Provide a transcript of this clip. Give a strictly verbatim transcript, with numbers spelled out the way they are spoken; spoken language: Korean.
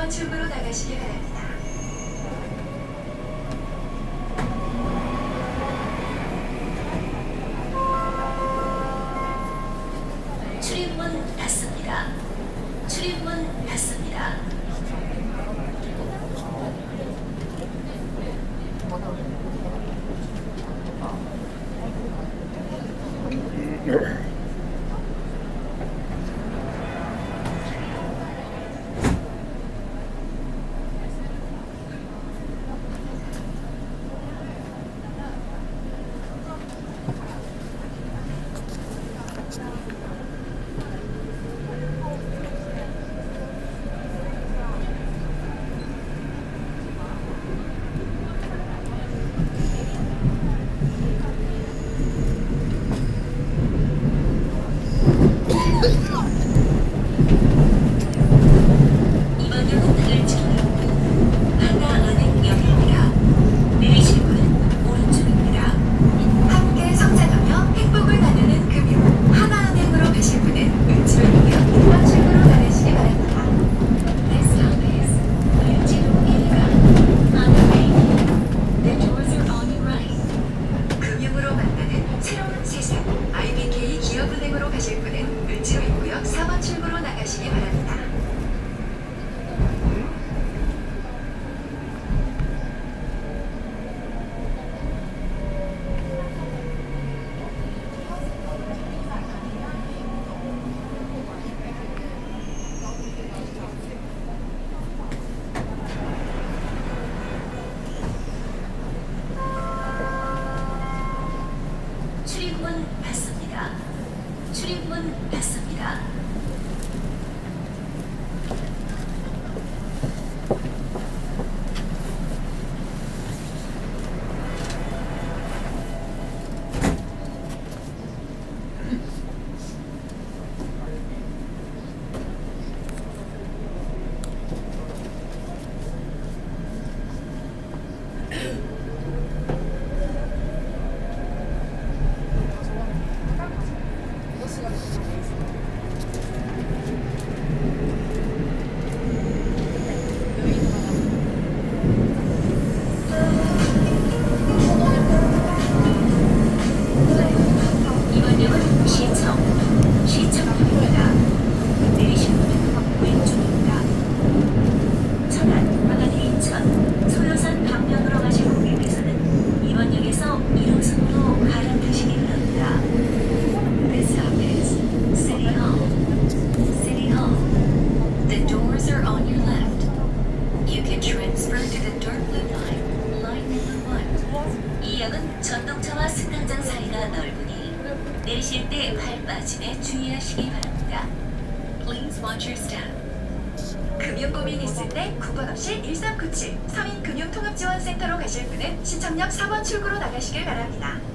번 출구로 나가시기 바랍니다. 출입문 닫습니다. 출입문 닫습니다. 이번 역은 달리지기 하나은행역입니다. 내리실 문은 오른쪽입니다. 함께 성장하며 행복을 나누는 금융 하나은행으로 가실 분은 왼쪽이며 이 번 출구로 나가시기 바랍니다. This stop is 왼쪽입니다. 하나은행. The doors are on your right. 금융으로 만나는 새로운 세상 아이비케이 기업은행으로 가실 분은 을지로 입구역 사 번 출구로 나가시기 바랍니다. 출입문 닫습니다. 출입문 닫습니다. 이번 역은 시청, 시청역입니다. 내리실 문은 왼쪽입니다. 천안, 마가리 인천, 소요산 방면으로 가실 고객께서는 이번 역에서 일 호선으로 갈아타시기 바랍니다. This stop is City Hall. City Hall. The doors are on your left. You can transfer to the dark blue line, line number one. 이 역은 전동차와 승강장 사이가 넓으니 내리실 때 발 빠짐에 주의하시기 바랍니다. Please watch your step. 금융 고민 있을 때 국번 없이 일삼구칠 서민금융통합지원센터로 가실 분은 시청역 사 번 출구로 나가시길 바랍니다.